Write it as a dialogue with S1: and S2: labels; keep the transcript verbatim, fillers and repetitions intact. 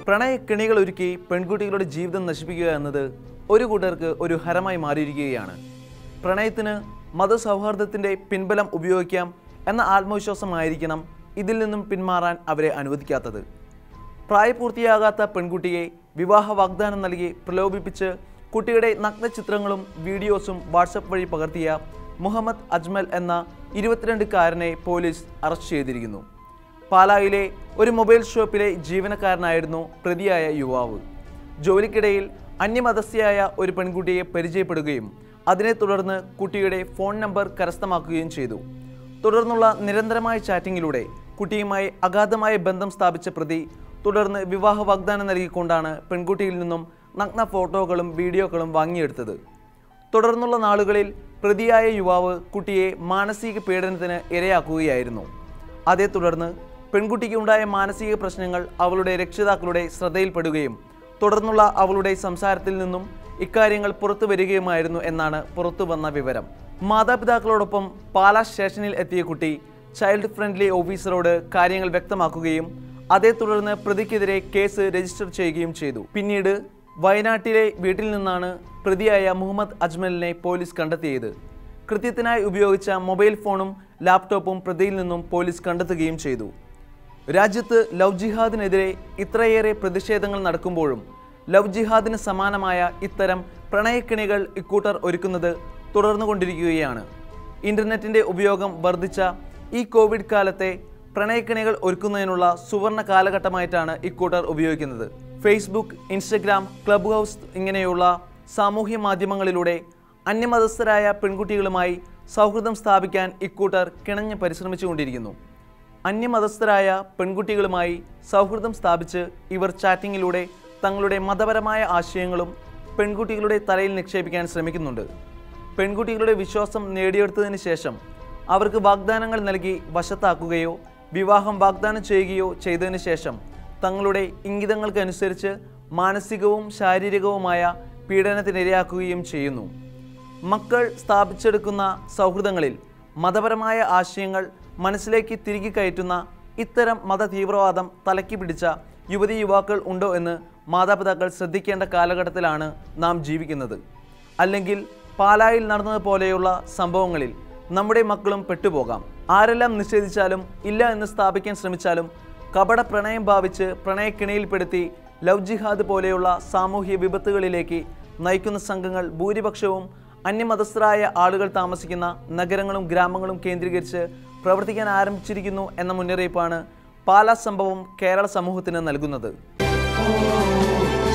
S1: പ്രണയക്കെണികൾ ഒരുക്കി പെൺകുട്ടികളുടെ ജീവിതം നശിപ്പിക്കുക എന്നത് ഒരു കൂട്ടർക്ക് ഒരു ഹരമായി മാറിയിരിക്കുകയാണ്. പ്രണയത്തിന് മതസൗഹാർദ്ദത്തിൻ്റെ പിൻബലം ഉപയോഗിക്കാം എന്ന ആത്മവിശ്വാസമായിരിക്കണം ഇതിൽ നിന്നും പിന്മാറാൻ അവരെ അനുവദിക്കാത്തത്. പ്രായപൂർത്തിയാകാത്ത പെൺകുട്ടിയെ വിവാഹ വാഗ്ദാനം നൽകി പ്രലോഭിപ്പിച്ച് കുട്ടിയുടെ നഗ്നചിത്രങ്ങളും വീഡിയോസും വാട്സപ്പ് വഴി പകർത്തിയ മുഹമ്മദ് അജ്മൽ എന്ന ഇരുപത്തിരണ്ടുകാരനെ പോലീസ് അറസ്റ്റ് ചെയ്തിരിക്കുന്നു. പാലായിലെ ഒരു മൊബൈൽ ഷോപ്പിലെ ജീവനക്കാരനായിരുന്നു പ്രതിയായ യുവാവ്. ജോലിക്കിടയിൽ അന്യമതസ്ഥയായ ഒരു പെൺകുട്ടിയെ പരിചയപ്പെടുകയും അതിനെ തുടർന്ന് കുട്ടിയുടെ ഫോൺ നമ്പർ കരസ്ഥമാക്കുകയും ചെയ്തു. തുടർന്നുള്ള നിരന്തരമായ ചാറ്റിങ്ങിലൂടെ കുട്ടിയുമായി അഗാധമായ ബന്ധം സ്ഥാപിച്ച പ്രതി തുടർന്ന് വിവാഹ വാഗ്ദാനം നൽകിക്കൊണ്ടാണ് പെൺകുട്ടിയിൽ നിന്നും നഗ്ന ഫോട്ടോകളും വീഡിയോകളും വാങ്ങിയെടുത്തത്. തുടർന്നുള്ള നാളുകളിൽ പ്രതിയായ യുവാവ് കുട്ടിയെ മാനസിക പീഡനത്തിന് ഇരയാക്കുകയായിരുന്നു. അതേ തുടർന്ന് പെൺകുട്ടിക്ക് ഉണ്ടായ മാനസിക പ്രശ്നങ്ങൾ അവളുടെ രക്ഷിതാക്കളുടെ ശ്രദ്ധയിൽപ്പെടുകയും തുടർന്നുള്ള അവളുടെ സംസാരത്തിൽ നിന്നും ഇക്കാര്യങ്ങൾ പുറത്തു വരികയുമായിരുന്നു എന്നാണ് പുറത്തു വന്ന വിവരം. മാതാപിതാക്കളോടൊപ്പം പാലാ സ്റ്റേഷനിൽ എത്തിയ കുട്ടി ചൈൽഡ് ഫ്രണ്ട്ലി ഓഫീസറോട് കാര്യങ്ങൾ വ്യക്തമാക്കുകയും അതേ തുടർന്ന് പ്രതിക്കെതിരെ കേസ് രജിസ്റ്റർ ചെയ്യുകയും ചെയ്തു. പിന്നീട് വയനാട്ടിലെ വീട്ടിൽ നിന്നാണ് പ്രതിയായ മുഹമ്മദ് അജ്മലിനെ പോലീസ് കണ്ടെത്തിയത്. കൃത്യത്തിനായി ഉപയോഗിച്ച മൊബൈൽ ഫോണും ലാപ്ടോപ്പും പ്രതിയിൽ നിന്നും പോലീസ് കണ്ടെത്തുകയും ചെയ്തു. രാജ്യത്ത് ലവ് ജിഹാദിനെതിരെ ഇത്രയേറെ പ്രതിഷേധങ്ങൾ നടക്കുമ്പോഴും ലവ് ജിഹാദിന് സമാനമായ ഇത്തരം പ്രണയക്കെണികൾ ഇക്കൂട്ടർ ഒരുക്കുന്നത് തുടർന്നുകൊണ്ടിരിക്കുകയാണ്. ഇൻ്റർനെറ്റിൻ്റെ ഉപയോഗം വർദ്ധിച്ച ഈ കോവിഡ് കാലത്തെ പ്രണയക്കെണികൾ ഒരുക്കുന്നതിനുള്ള സുവർണ കാലഘട്ടമായിട്ടാണ് ഇക്കൂട്ടർ ഉപയോഗിക്കുന്നത്. ഫേസ്ബുക്ക്, ഇൻസ്റ്റഗ്രാം, ക്ലബ് ഹൗസ് ഇങ്ങനെയുള്ള സാമൂഹ്യ മാധ്യമങ്ങളിലൂടെ അന്യമതസ്ഥരായ പെൺകുട്ടികളുമായി സൗഹൃദം സ്ഥാപിക്കാൻ ഇക്കൂട്ടർ കിണഞ്ഞ് പരിശ്രമിച്ചുകൊണ്ടിരിക്കുന്നു. അന്യമതസ്ഥരായ പെൺകുട്ടികളുമായി സൗഹൃദം സ്ഥാപിച്ച് ഇവർ ചാറ്റിങ്ങിലൂടെ തങ്ങളുടെ മതപരമായ ആശയങ്ങളും പെൺകുട്ടികളുടെ തലയിൽ നിക്ഷേപിക്കാൻ ശ്രമിക്കുന്നുണ്ട്. പെൺകുട്ടികളുടെ വിശ്വാസം നേടിയെടുത്തതിന് ശേഷം അവർക്ക് വാഗ്ദാനങ്ങൾ നൽകി വശത്താക്കുകയോ വിവാഹം വാഗ്ദാനം ചെയ്യുകയോ ചെയ്തതിന് ശേഷം തങ്ങളുടെ ഇംഗിതങ്ങൾക്കനുസരിച്ച് മാനസികവും ശാരീരികവുമായ പീഡനത്തിനിരയാക്കുകയും ചെയ്യുന്നു. മക്കൾ സ്ഥാപിച്ചെടുക്കുന്ന സൗഹൃദങ്ങളിൽ മതപരമായ ആശയങ്ങൾ മനസ്സിലേക്ക് തിരികെ കയറ്റുന്ന ഇത്തരം മത തീവ്രവാദം തലയ്ക്ക് പിടിച്ച യുവതി യുവാക്കൾ ഉണ്ടോ എന്ന് മാതാപിതാക്കൾ ശ്രദ്ധിക്കേണ്ട കാലഘട്ടത്തിലാണ് നാം ജീവിക്കുന്നത്. അല്ലെങ്കിൽ പാലായിൽ നടന്നതുപോലെയുള്ള സംഭവങ്ങളിൽ നമ്മുടെ മക്കളും പെട്ടുപോകാം. ആരെല്ലാം നിഷേധിച്ചാലും ഇല്ല എന്ന് സ്ഥാപിക്കാൻ ശ്രമിച്ചാലും കപട പ്രണയം ഭാവിച്ച് പ്രണയക്കിണിയിൽപ്പെടുത്തി ലവ് ജിഹാദ് പോലെയുള്ള സാമൂഹ്യ വിപത്തുകളിലേക്ക് നയിക്കുന്ന സംഘങ്ങൾ ഭൂരിപക്ഷവും അന്യമതസ്ഥരായ ആളുകൾ താമസിക്കുന്ന നഗരങ്ങളും ഗ്രാമങ്ങളും കേന്ദ്രീകരിച്ച് പ്രവർത്തിക്കാൻ ആരംഭിച്ചിരിക്കുന്നു എന്ന മുന്നറിയിപ്പാണ് പാലാ സംഭവം കേരള സമൂഹത്തിന് നൽകുന്നത്.